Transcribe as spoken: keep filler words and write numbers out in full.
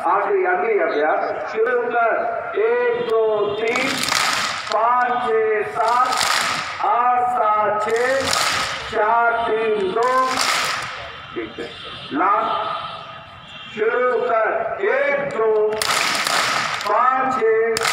आगे अगली अभ्यास शुरू कर। एक दो तीन पाँच छः सात आठ सात छः चार तीन दो। ठीक है, लास्ट शुरू कर। एक दो पाँच छः